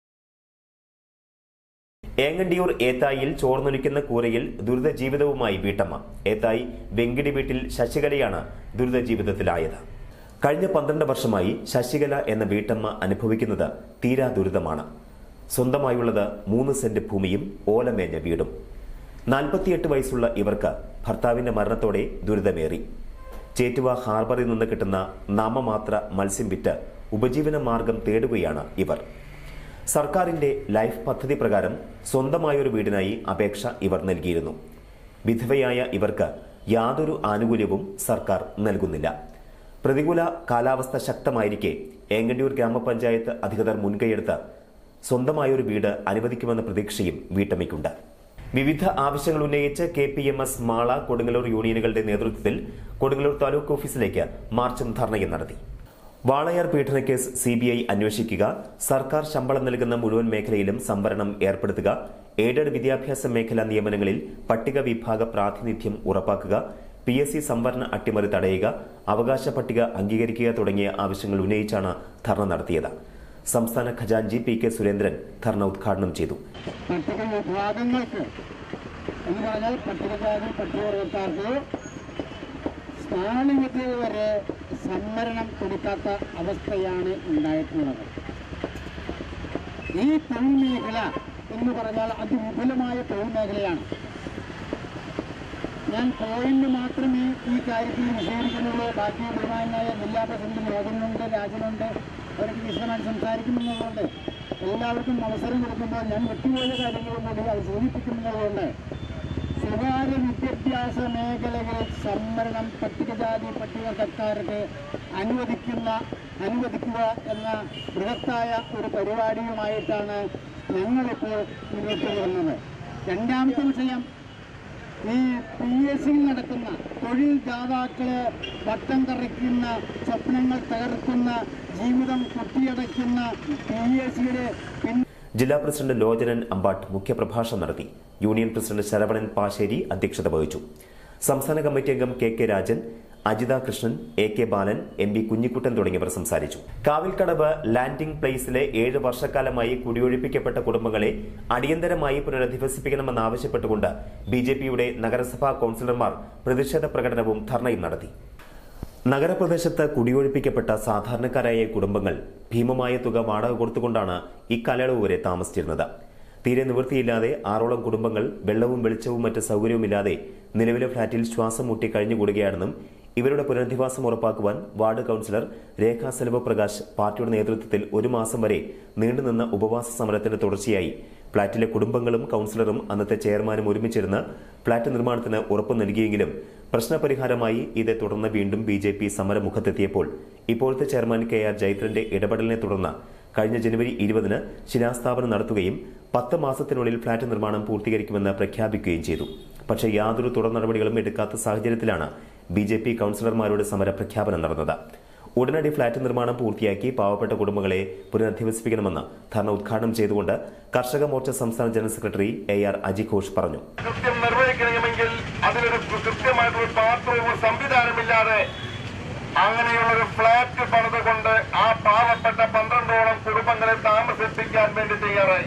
ഏങ്ങണ്ടിയൂർ ഏത്തായിൽ ചോർന്നൊലിക്കുന്ന കൂരയിൽ ദുരിത ജീവിതവുമായി വീട്ടമ്മ. ഏത്തായി വെങ്കിടി വീട്ടിൽ ശശികലയാണ് ദുരിത ജീവിതത്തിലായത്. കഴിഞ്ഞ 12 വർഷമായി ശശികല എന്ന വീട്ടമ്മ അനുഭവിക്കുന്നത് തീരാ ദുരിതമാണ്. സ്വന്തമായുള്ളത് 3 സെന്റ് ഭൂമിയും ഓലമേഞ്ഞ വീടും. 48 വയസ്സുള്ള ഇവർക്ക് ഭർത്താവിന്റെ മരണത്തോടെ ദുരിതമേറി. ചേറ്റുവ ഹാർബറിൽ നിന്ന് കിട്ടുന്ന നാമമാത്ര മത്സ്യം വിറ്റ് ഉപജീവന മാർഗം തേടുകയാണ് ഇവർ. സർക്കാരിന്റെ ലൈഫ് പദ്ധതി പ്രകാരം സ്വന്തമായൊരു വീടിനായി അപേക്ഷ ഇവർ നൽകിയിരുന്നു. വിധവയായ ഇവർക്ക് യാതൊരു ആനുകൂല്യവും സർക്കാർ നൽകുന്നില്ല. പ്രതികൂല കാലാവസ്ഥ ശക്തമായിരിക്കെ ഏങ്ങണ്ടിയൂർ ഗ്രാമപഞ്ചായത്ത് അധികൃതർ മുൻകൈയെടുത്ത് സ്വന്തമായൊരു വീട് അനുവദിക്കുമെന്ന പ്രതീക്ഷയും വീട്ടമ്മയ്ക്കുണ്ട്. വിവിധ ആവശ്യങ്ങൾ ഉന്നയിച്ച് KPMS, മാള, കൊടുങ്ങല്ലൂർ യൂണിയനുകളുടെ നേതൃത്വത്തിൽ കൊടുങ്ങല്ലൂർ താലൂക്ക് ഓഫീസിലേക്ക് മാർച്ചും ധർണയും നടത്തി. വാളയാർ പീഡനക്കേസ് CBI അന്വേഷിക്കുക, സർക്കാർ ശമ്പളം നൽകുന്ന മുഴുവൻ മേഖലയിലും സംവരണം ഏർപ്പെടുത്തുക, എയ്ഡഡ് വിദ്യാഭ്യാസ മേഖലാ നിയമനങ്ങളിൽ പട്ടിക വിഭാഗ പ്രാതിനിധ്യം ഉറപ്പാക്കുക, PSC സംവരണ അട്ടിമറി തടയുക, അവകാശ പട്ടിക അംഗീകരിക്കുക തുടങ്ങിയ ആവശ്യങ്ങൾ ഉന്നയിച്ചാണ് ധർണ നടത്തിയത്. സംസ്ഥാന ഖജാൻജി PK സുരേന്ദ്രൻ ധർണ ഉദ്ഘാടനം ചെയ്തു. പട്ടിക വിഭാഗങ്ങൾക്ക് എന്ന് പറഞ്ഞാൽ പട്ടികജാതി പട്ടികവർഗക്കാർക്ക് സ്ഥാനഗതി വരെ സംവരണം കൊടുക്കാത്ത അവസ്ഥയാണ് ഉണ്ടായിട്ടുള്ളത്. ഈ തൊഴിൽ മേഖല എന്ന് പറഞ്ഞാൽ അതിവിപുലമായ തൊഴിൽ മേഖലയാണ്. ഞാൻ പോയിന്റ് മാത്രമേ ഈ കാര്യത്തിൽ നിഷേധിക്കുന്നുള്ളൂ. ബാക്കി ബഹുമാനായ ജില്ലാ പ്രസിഡന്റ് യോഗനുണ്ട്, രാജനുണ്ട്, അവർക്ക് വിശദമായിട്ട് സംസാരിക്കുമെന്നുള്ളതുകൊണ്ട് എല്ലാവർക്കും അവസരം കൊടുക്കുമ്പോൾ ഞാൻ വിട്ടുപോയ കാര്യങ്ങളും കൂടി അത് സൂചിപ്പിക്കുമെന്നുള്ളതുകൊണ്ട് സ്വകാര്യ വിദ്യാഭ്യാസ മേഖലകളിൽ സംവരണം പട്ടികജാതി പട്ടികവർഗക്കാർക്ക് അനുവദിക്കുക എന്ന ബൃഹത്തായ ഒരു പരിപാടിയുമായിട്ടാണ് ഞങ്ങളിപ്പോൾ മുന്നോട്ട് വരുന്നത്. രണ്ടാമത്തെ വിഷയം, ഈ PSC നടക്കുന്ന തൊഴിൽ ദാതാക്കളെ വട്ടം കറിക്കുന്ന, സ്വപ്നങ്ങൾ തകർക്കുന്ന, ജീവിതം കുത്തിയടയ്ക്കുന്ന PSCയുടെ ജില്ലാ പ്രസിഡന്റ് ലോചനൻ അമ്പാട്ട് മുഖ്യപ്രഭാഷണം നടത്തി. യൂണിയൻ പ്രസിഡന്റ് ശരവണൻ പാശ്ശേരി അധ്യക്ഷത വഹിച്ചു. സംസ്ഥാന കമ്മിറ്റി അംഗം KK രാജൻ, അജിത കൃഷ്ണൻ, AK ബാലൻ, MP കുഞ്ഞിക്കുട്ടൻ തുടങ്ങിയവർ സംസാരിച്ചു. കാവിൽക്കടവ് ലാൻഡിംഗ് പ്ലേസിലെ 7 വർഷക്കാലമായി കുടിയൊഴിപ്പിക്കപ്പെട്ട കുടുംബങ്ങളെ അടിയന്തരമായി പുനരധിവസിപ്പിക്കണമെന്നാവശ്യപ്പെട്ടുകൊണ്ട് BJPയുടെ നഗരസഭാ കൌൺസിലർമാർ പ്രതിഷേധ പ്രകടനവും ധർണയും നടത്തി. നഗരപ്രദേശത്ത് കുടിയൊഴിപ്പിക്കപ്പെട്ട സാധാരണക്കാരായ കുടുംബങ്ങൾ ഭീമമായ തുക വാടക കൊടുത്തുകൊണ്ടാണ് ഇക്കാലയളവ് വരെ താമസിച്ചിരുന്നത്. തീരെ നിവൃത്തിയില്ലാതെ 6ഓളം കുടുംബങ്ങൾ വെള്ളവും വെളിച്ചവും മറ്റ് സൗകര്യവുമില്ലാതെ നിലവിലെ ഫ്ളാറ്റിൽ ശ്വാസം മുട്ടി കഴിഞ്ഞുകൂടുകയാണെന്നും ഇവരുടെ പുനരധിവാസം ഉറപ്പാക്കുവാൻ വാർഡ് കൌൺസിലർ രേഖാ സെൽവപ്രകാശ് പാർട്ടിയുടെ നേതൃത്വത്തിൽ 1 മാസം വരെ നീണ്ടുനിന്ന ഉപവാസ സമരത്തിന് തുടർച്ചയായി ഫ്ളാറ്റിലെ കുടുംബങ്ങളും കൌൺസിലറും അന്നത്തെ ചെയർമാനും ഒരുമിച്ചിരുന്ന് ഫ്ളാറ്റ് നിർമ്മാണത്തിന് ഉറപ്പു നൽകിയെങ്കിലും പ്രശ്നപരിഹാരമായി ഇതേ തുടർന്ന് വീണ്ടും BJP സമരമുഖത്തെത്തിയപ്പോൾ ഇപ്പോഴത്തെ ചെയർമാൻ KR ജൈത്രന്റെ ഇടപെടലിനെ തുടർന്ന് കഴിഞ്ഞ ജനുവരി 20-ന് ശിലാസ്ഥാപനം നടത്തുകയും 10 മാസത്തിനുള്ളിൽ ഫ്ളാറ്റ് നിർമ്മാണം പൂർത്തീകരിക്കുമെന്ന് പ്രഖ്യാപിക്കുകയും ചെയ്തു. പക്ഷേ യാതൊരു തുടർ നടപടികളും എടുക്കാത്ത സാഹചര്യത്തിലാണ് BJP കൌൺസിലർമാരുടെ സമര പ്രഖ്യാപനം നടന്നത്. ഉടനടി ഫ്ളാറ്റ് നിർമ്മാണം പൂർത്തിയാക്കി പാവപ്പെട്ട കുടുംബങ്ങളെ പുനരധിവസിപ്പിക്കണമെന്ന് ധർണ ഉദ്ഘാടനം ചെയ്തുകൊണ്ട് കർഷക മോർച്ച സംസ്ഥാന general secretary AR Aji Ghosh പറഞ്ഞു. കൃത്യം നിർവഹിക്കണമെങ്കിൽ അതിനൊരു കൃത്യമായിട്ടുള്ള പാത്രവും സംവിധാനമില്ലാതെ അങ്ങനെയുള്ളൊരു ഫ്ളാറ്റ് പണിതുകൊണ്ട് ആ പാവപ്പെട്ട 12ഓളം കുടുംബങ്ങളെ താമസിപ്പിക്കാൻ വേണ്ടി തയ്യാറായി.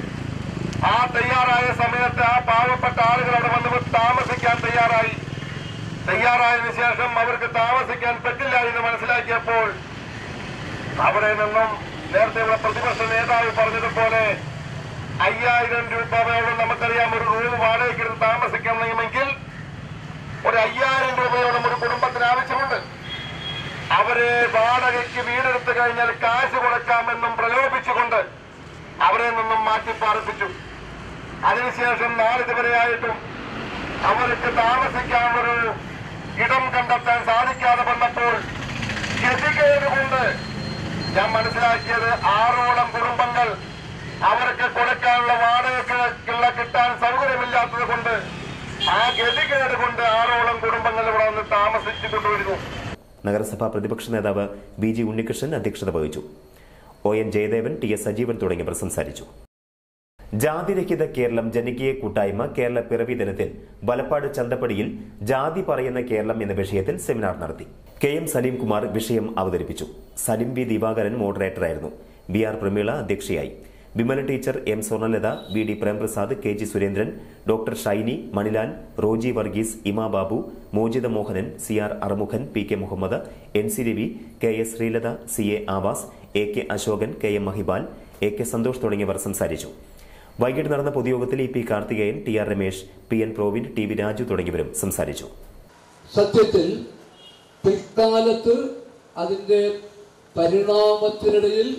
ആ തയ്യാറായ സമയത്ത് ആ പാവപ്പെട്ട ആളുകൾ അവിടെ വന്ന് താമസിക്കാൻ തയ്യാറായതിനു ശേഷം അവർക്ക് താമസിക്കാൻ പറ്റില്ല എന്ന് മനസ്സിലാക്കിയപ്പോൾ അവിടെ നിന്നും നേരത്തെ പ്രതിപക്ഷ നേതാവ് പറഞ്ഞതുപോലെ 5000 രൂപ വേണം. നമുക്കറിയാം, ഒരു റൂം വാടകയ്ക്ക് താമസിക്കണമെങ്കിൽ ഒരു 5000 രൂപയോളം ഒരു കുടുംബത്തിന് ആവശ്യമുണ്ട്. അവരെ വാടകയ്ക്ക് വീടെടുത്തു കഴിഞ്ഞാൽ കാശ് കൊടുക്കാമെന്നും പ്രലോഭിച്ചുകൊണ്ട് അവരെ നിന്നും മാറ്റിപ്പാർപ്പിച്ചു. അതിനുശേഷം നാളിതുവരെയായിട്ടും അവർക്ക് താമസിക്കാനൊരു ഇടം കണ്ടെത്താൻ സാധിക്കാതെ വന്നപ്പോൾ ഗതികേട് കൊണ്ട് ഞാൻ മനസ്സിലാക്കിയത് 6ഓളം കുടുംബങ്ങൾ അവർക്ക് കൊടുക്കാനുള്ള വാടകയ്ക്കുള്ള കിട്ടാൻ സൗകര്യമില്ലാത്തത് കൊണ്ട് ആ ഗതികേട് കൊണ്ട് 6ഓളം കുടുംബങ്ങൾ ഇവിടെ വന്ന് താമസിച്ചു കൊണ്ടുവരുന്നു. നഗരസഭാ പ്രതിപക്ഷ നേതാവ് BG ഉണ്ണികൃഷ്ണൻ അധ്യക്ഷത വഹിച്ചു. ON ജയദേവൻ, TS സജീവൻ തുടങ്ങിയവർ സംസാരിച്ചു. ജാതിരഹിത കേരളം ജനകീയ കൂട്ടായ്മ കേരള പിറവി ദിനത്തിൽ വലപ്പാട് ചന്തപ്പടിയിൽ ജാതി പറയുന്ന കേരളം എന്ന വിഷയത്തിൽ സെമിനാർ നടത്തി. KM സലീം കുമാർ വിഷയം അവതരിപ്പിച്ചു. സലിം V ദിവാകരൻ മോഡറേറ്ററായിരുന്നു. BR പ്രമീള അധ്യക്ഷയായി. Vimala teacher, M Swarnalatha, VD Premprasad, KG Surendran, doctor Shiny, Manilal, Roji Varghese, Ima Babu, മോജിദ Mohanan, CR Arumukhan, PK Muhammad, NC Ravi, KS Sreelatha, CA Awas, AK Ashokan, KM Mahibal, AK Santhosh തുടങ്ങിയവർ സംസാരിച്ചു. വൈകിട്ട് നടന്ന പൊതുയോഗത്തിൽ EP Karthikeyan, TR Ramesh, PN പ്രോവിൻ, TV Raju തുടങ്ങിയവരും സംസാരിച്ചു. സത്യത്തിൽ പിൽക്കാലത്ത് അതിന്റെ പരിണാമത്തിനിടയിൽ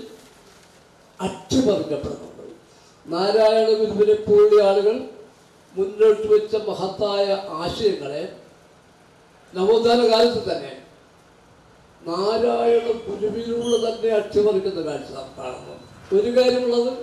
അട്ടിമറിക്കപ്പെടുന്നുണ്ട്. നാരായണ ഗുരുവിനെ പോലുള്ള ആളുകൾ മുന്നോട്ട് വെച്ച മഹത്തായ ആശയങ്ങളെ നവോത്ഥാന കാലത്ത് തന്നെ നാരായണ ഗുരുവിലൂടെ തന്നെ അട്ടിമറിക്കുന്ന കാഴ്ച നാം കാണുന്നു. ഒരു കാര്യമുള്ളത്,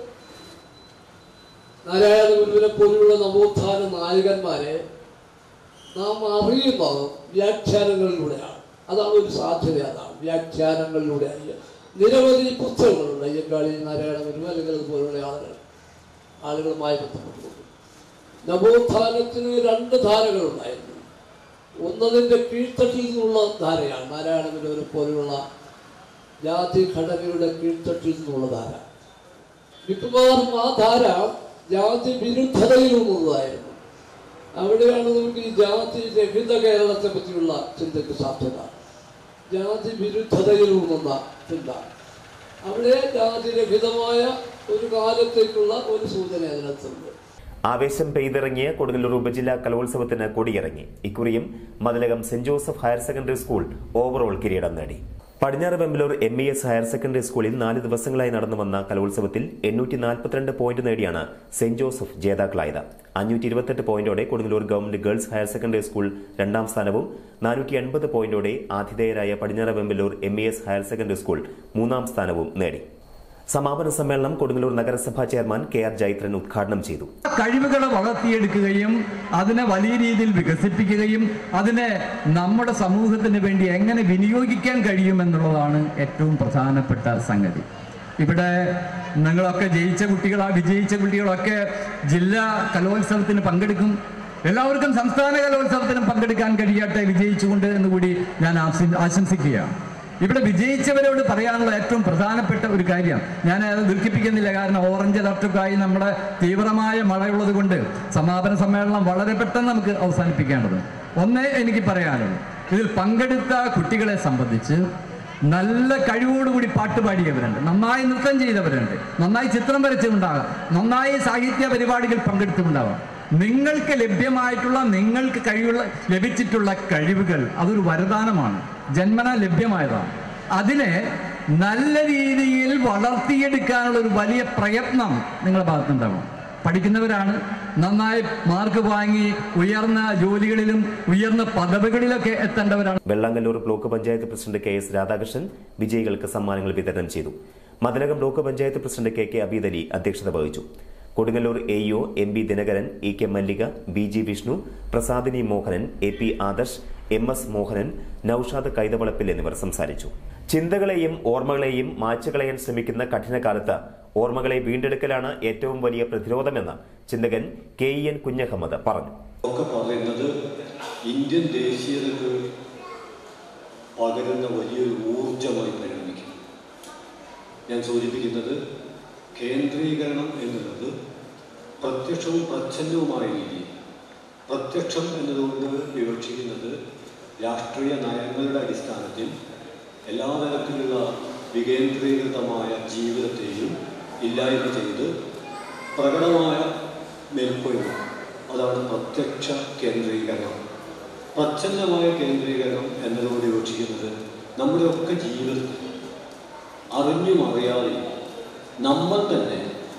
നാരായണ ഗുരുവിനെ പോലുള്ള നവോത്ഥാന നായകന്മാരെ നാം അറിയുന്നത് വ്യാഖ്യാനങ്ങളിലൂടെയാണ്. അതാണ് ഒരു സാധ്യത. അതാണ് വ്യാഖ്യാനങ്ങളിലൂടെ. നിരവധി പുസ്തകങ്ങളുണ്ട് അയ്യങ്കാളി, നാരായണ ഗുരു അല്ലെങ്കിൽ അതുപോലുള്ള ആളുകളുമായി ബന്ധപ്പെട്ടുകൊണ്ട്. നവോത്ഥാനത്തിന് 2 ധാരകളുണ്ടായിരുന്നു. ഒന്നതിൻ്റെ കീഴ്ത്തട്ടിൽ നിന്നുള്ള ധാരയാണ് നാരായണ ഗുരുവിനെ പോലെയുള്ള ജാതി ഘടനയുടെ കീഴ്ത്തട്ടിൽ നിന്നുള്ള ധാര. മിക്കവാറും ആ ധാര ജാതി വിരുദ്ധതയിൽ നിന്നുള്ളതായിരുന്നു. അവിടെയാണ് നമുക്ക് ഈ ജാതി രഹിത കേരളത്തെ പറ്റിയുള്ള ചിന്തയ്ക്ക് സാധ്യത. ജാതി വിരുദ്ധതയിൽ നിന്നുള്ള ചിന്ത, അവിടെ ജാതിരഹിതമായ ഒരു കാലത്തേക്കുള്ള ഒരു സൂചന അതിനകത്തുണ്ട്. ആവേശം പെയ്തിറങ്ങിയ കൊടുങ്ങല്ലൂർ ഉപജില്ലാ കലോത്സവത്തിന് കൊടിയിറങ്ങി. ഇക്കുറിയും Mathilakam saint Joseph higher secondary school overall കിരീടം നേടി. പടിഞ്ഞാറ് വെമ്പലൂർ MES ഹയർ സെക്കൻഡറി സ്കൂളിൽ 4 ദിവസങ്ങളായി നടന്നു വന്ന കലോത്സവത്തിൽ 842 പോയിന്റ് നേടിയാണ് സെന്റ് ജോസഫ് ജേതാക്കളായത്. 528 പോയിന്റോടെ Kodungallur government girls higher secondary school 2ാം സ്ഥാനവും 480 പോയിന്റോടെ ആതിഥേയരായ പടിഞ്ഞാറ് Vemballur MES higher secondary school 3ാം സ്ഥാനവും നേടി. സമാപന സമ്മേളനം കൊടുങ്ങല്ലൂർ നഗരസഭാ ചെയർമാൻ KR ജൈത്രൻ ഉദ്ഘാടനം ചെയ്തു. കഴിവുകളെ വളർത്തിയെടുക്കുകയും അതിനെ വലിയ രീതിയിൽ വികസിപ്പിക്കുകയും അതിനെ നമ്മുടെ സമൂഹത്തിന് വേണ്ടി എങ്ങനെ വിനിയോഗിക്കാൻ കഴിയുമെന്നുള്ളതാണ് ഏറ്റവും പ്രധാനപ്പെട്ട സംഗതി. ഇവിടെ നിങ്ങളൊക്കെ വിജയിച്ച കുട്ടികളൊക്കെ ജില്ലാ കലോത്സവത്തിന് പങ്കെടുക്കും. എല്ലാവർക്കും സംസ്ഥാന കലോത്സവത്തിനും പങ്കെടുക്കും. പങ്കെടുക്കാൻ കഴിയട്ടെ വിജയിച്ചുകൊണ്ട് എന്നുകൂടി ഞാൻ ആശംസിക്കുകയാണ്. ഇവിടെ വിജയിച്ചവരോട് പറയാനുള്ള ഏറ്റവും പ്രധാനപ്പെട്ട ഒരു കാര്യം, ഞാൻ അത് ദീർഘിപ്പിക്കുന്നില്ല, കാരണം ഓറഞ്ച് അലർട്ടൊക്കെയായി നമ്മുടെ തീവ്രമായ മഴയുള്ളത് കൊണ്ട് സമാപന സമ്മേളനം വളരെ പെട്ടെന്ന് നമുക്ക് അവസാനിപ്പിക്കേണ്ടത്. ഒന്നേ എനിക്ക് പറയാനുള്ളത്, ഇതിൽ പങ്കെടുത്ത കുട്ടികളെ സംബന്ധിച്ച് നല്ല കഴിവോടുകൂടി പാട്ടുപാടിയവരുണ്ട്, നന്നായി നൃത്തം ചെയ്തവരുണ്ട്, നന്നായി ചിത്രം വരച്ചുണ്ടാകാം, നന്നായി സാഹിത്യ പരിപാടികൾ പങ്കെടുത്തുണ്ടാവാം. നിങ്ങൾക്ക് ലഭ്യമായിട്ടുള്ള, നിങ്ങൾക്ക് ലഭിച്ചിട്ടുള്ള കഴിവുകൾ അതൊരു വരദാനമാണ്, ജന്മന ലഭ്യമായതാണ്. അതിനെ നല്ല രീതിയിൽ വളർത്തിയെടുക്കാനുള്ള ഒരു വലിയ പ്രയത്നം നിങ്ങളുടെ ഭാഗത്തുണ്ടാവും. പഠിക്കുന്നവരാണ്, നന്നായി മാർക്ക് വാങ്ങി ഉയർന്ന ജോലികളിലും ഉയർന്ന പദവികളിലൊക്കെ എത്തേണ്ടവരാണ്. Vellangallur block panchayat president KS Radhakrishnan വിജയികൾക്ക് സമ്മാനങ്ങൾ വിതരണം ചെയ്തു. Mathilakam block panchayat president KK Abeed Ali അധ്യക്ഷത വഹിച്ചു. Kodungallur AEO MB Dinakaran, EK മല്ലിക, BG Vishnu, Prasadini Mohanan, AP Adarsh, MS Mohanan, Naushad കൈതവളപ്പിൽ എന്നിവർ സംസാരിച്ചു. ചിന്തകളെയും ഓർമ്മകളെയും മായ്ച്ചുകളയാൻ ശ്രമിക്കുന്ന കഠിനകാലത്ത് ഓർമ്മകളെ വീണ്ടെടുക്കലാണ് ഏറ്റവും വലിയ പ്രതിരോധമെന്ന് ചിന്തകൻ KEN കുഞ്ഞഹമ്മദ് പറഞ്ഞു. പറയുന്നത് ഇന്ത്യൻ ദേശീയതയ്ക്ക് പകരുന്ന വലിയൊരു ഊർജമായി പരിണമിക്കും. ഞാൻ സൂചിപ്പിക്കുന്നത് കേന്ദ്രീകരണം എന്നുള്ളത് പ്രത്യക്ഷവും പ്രച്ഛന്നവുമായ രീതിയിൽ, പ്രത്യക്ഷം എന്നതുകൊണ്ട് വിവക്ഷിക്കുന്നത് രാഷ്ട്രീയ നയങ്ങളുടെ അടിസ്ഥാനത്തിൽ എല്ലാ തരത്തിലുള്ള വികേന്ദ്രീകൃതമായ ജീവിതത്തെയും ഇല്ലായ്മ ചെയ്ത് പ്രകടമായ മേൽക്കൊയ്മ, അതാണ് പ്രത്യക്ഷ കേന്ദ്രീകരണം. പ്രച്ഛന്നമായ കേന്ദ്രീകരണം എന്നതുകൊണ്ട് വിവക്ഷിക്കുന്നത് നമ്മുടെയൊക്കെ ജീവിതത്തിൽ അറിഞ്ഞും അറിയാതെയും നമ്മൾ തന്നെ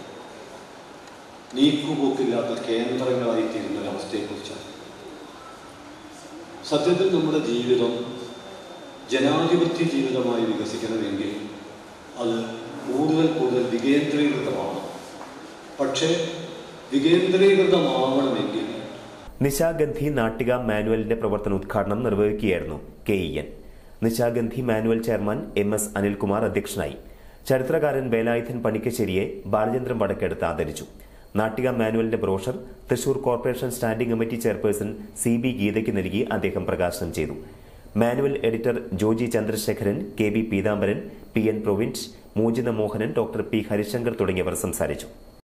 നീക്കുപോക്കില്ലാത്ത കേന്ദ്രങ്ങളായി തീരുന്ന ഒരവസ്ഥയെക്കുറിച്ചാണ്. സത്യത്തിൽ നമ്മുടെ ജീവിതം ജനാധിപത്യ ജീവിതമായി വികസിക്കണമെങ്കിൽ അത് കൂടുതൽ വികേന്ദ്രീകൃതമാണ്. പക്ഷേ വികേന്ദ്രീകൃതമാവണമെങ്കിൽ നിശാഗന്ധി നാട്ടിക മാനുവലിന്റെ പ്രവർത്തന ഉദ്ഘാടനം നിർവഹിക്കുകയായിരുന്നു KEN. Nishagandhi manual chairman MS Anilkumar അധ്യക്ഷനായി. ചരിത്രകാരൻ വേലായുധൻ പണിക്കശ്ശേരിയെ ബാലചന്ദ്രൻ വടക്കെടുത്ത് ആദരിച്ചു. നാട്ടിക മാനുവലിന്റെ brochure Thrissur corporation standing committee chairperson CB ഗീതയ്ക്ക് നൽകി അദ്ദേഹം പ്രകാശനം ചെയ്തു. Manual editor Joji Chandrasekharan, KB Peethambaran, PN Provins, Mochitha Mohanan, doctor P Harishankar തുടങ്ങിയവർ സംസാരിച്ചു.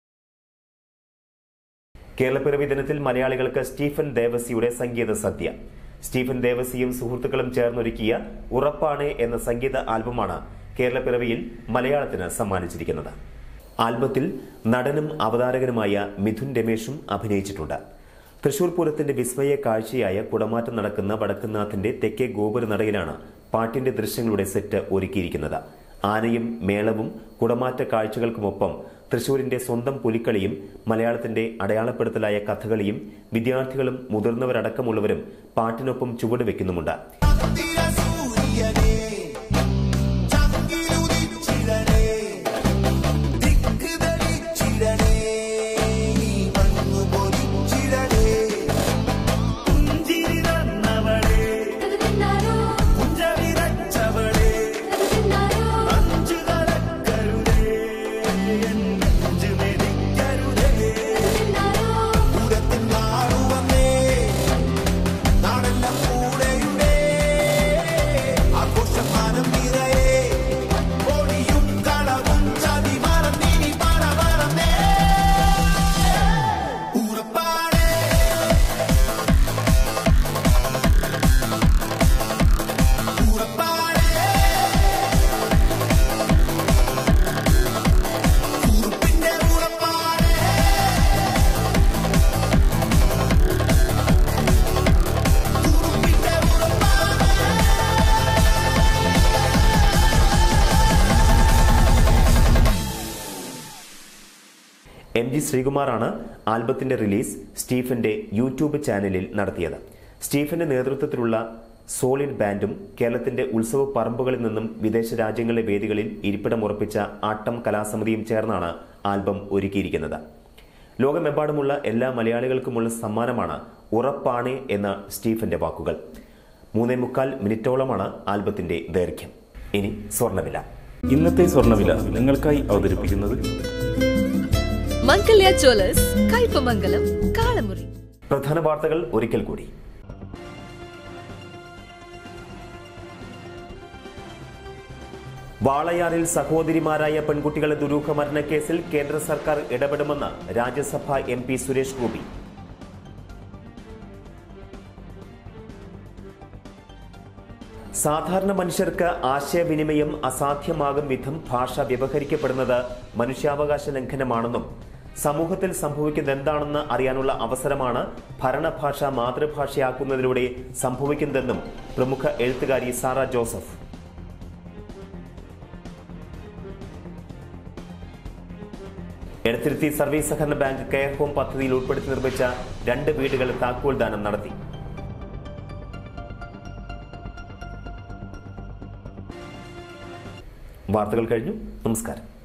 കേരളപ്പിറവി ദിനത്തിൽ മലയാളികൾക്ക് സ്റ്റീഫൻ ദേവസിയുടെ സംഗീത സദ്യ. സ്റ്റീഫൻ ദേവസിയും സുഹൃത്തുക്കളും ചേർന്നൊരുക്കിയ ഉറപ്പാണ് എന്ന സംഗീത ആൽബമാണ് കേരളപ്പിറവിയിൽ മലയാളത്തിന് സമ്മാനിച്ചിരിക്കുന്നത്. ആൽബത്തിൽ നടനും അവതാരകനുമായ മിഥുൻ രമേശും അഭിനയിച്ചിട്ടുണ്ട്. തൃശൂർ പൂരത്തിന്റെ വിസ്മയ കാഴ്ചയായ കുടമാറ്റം നടക്കുന്ന വടക്കുന്നാഥന്റെ തെക്കേ ഗോപുര നടയിലാണ് പാട്ടിന്റെ ദൃശ്യങ്ങളുടെ സെറ്റ് ഒരുക്കിയിരിക്കുന്നത്. ആനയും മേളവും കുടമാറ്റ കാഴ്ചകൾക്കുമൊപ്പം തൃശൂരിന്റെ സ്വന്തം പുലിക്കളിയും മലയാളത്തിന്റെ അടയാളപ്പെടുത്തലായ കഥകളിയും വിദ്യാർത്ഥികളും മുതിർന്നവരടക്കമുള്ളവരും പാട്ടിനൊപ്പം ചുവടുവെക്കുന്നുമുണ്ട്. MG ശ്രീകുമാറാണ് ആൽബത്തിന്റെ റിലീസ് സ്റ്റീഫന്റെ യൂട്യൂബ് ചാനലിൽ നടത്തിയത്. സ്റ്റീഫന്റെ നേതൃത്വത്തിലുള്ള സോളിഡ് ബാൻഡും കേരളത്തിന്റെ ഉത്സവ പറമ്പുകളിൽ നിന്നും വിദേശ രാജ്യങ്ങളിലെ വേദികളിൽ ഇരിപ്പിടമുറപ്പിച്ച ആട്ടം കലാസമിതിയും ചേർന്നാണ് ആൽബം ഒരുക്കിയിരിക്കുന്നത്. ലോകമെമ്പാടുമുള്ള എല്ലാ മലയാളികൾക്കുമുള്ള സമ്മാനമാണ് ഉറപ്പാണ് എന്ന സ്റ്റീഫന്റെ വാക്കുകൾ. 3.25 മിനിറ്റോളമാണ് ആൽബത്തിന്റെ ദൈർഘ്യം. ഇനി സ്വർണ്ണവില. ഇന്നത്തെ സ്വർണ്ണവില നിങ്ങൾക്കായി അവതരിപ്പിക്കുന്നത് മംഗല്യ ജ്വല്ലേഴ്സ്, കയ്പമംഗലം, കാളമുറി. പ്രധാന വാർത്തകൾ ഒരിക്കൽ കൂടി. വാളയാറിൽ സഹോദരിമാരായ പെൺകുട്ടികളുടെ ദുരൂഹ മരണക്കേസിൽ കേന്ദ്ര സർക്കാർ ഇടപെടുമെന്ന് രാജ്യസഭാ MP സുരേഷ് ഗോപി. സാധാരണ മനുഷ്യർക്ക് ആശയവിനിമയം അസാധ്യമാകും വിധം ഭാഷ വ്യവഹരിക്കപ്പെടുന്നത് മനുഷ്യാവകാശ ലംഘനമാണെന്നും സമൂഹത്തിൽ സംഭവിക്കുന്നത് എന്താണെന്ന് അറിയാനുള്ള അവസരമാണ് ഭരണഭാഷ മാതൃഭാഷയാക്കുന്നതിലൂടെ സംഭവിക്കുന്നതെന്നും പ്രമുഖ എഴുത്തുകാരി സാറ ജോസഫ്. എടത്തിരുത്തി സർവീസ് സഹകരണ ബാങ്ക് കെയർ ഹോം പദ്ധതിയിൽ ഉൾപ്പെടുത്തി നിർമ്മിച്ച 2 വീടുകൾ താക്കോൽ ദാനം നടത്തി. വാർത്തകൾ കഴിഞ്ഞു. നമസ്കാരം.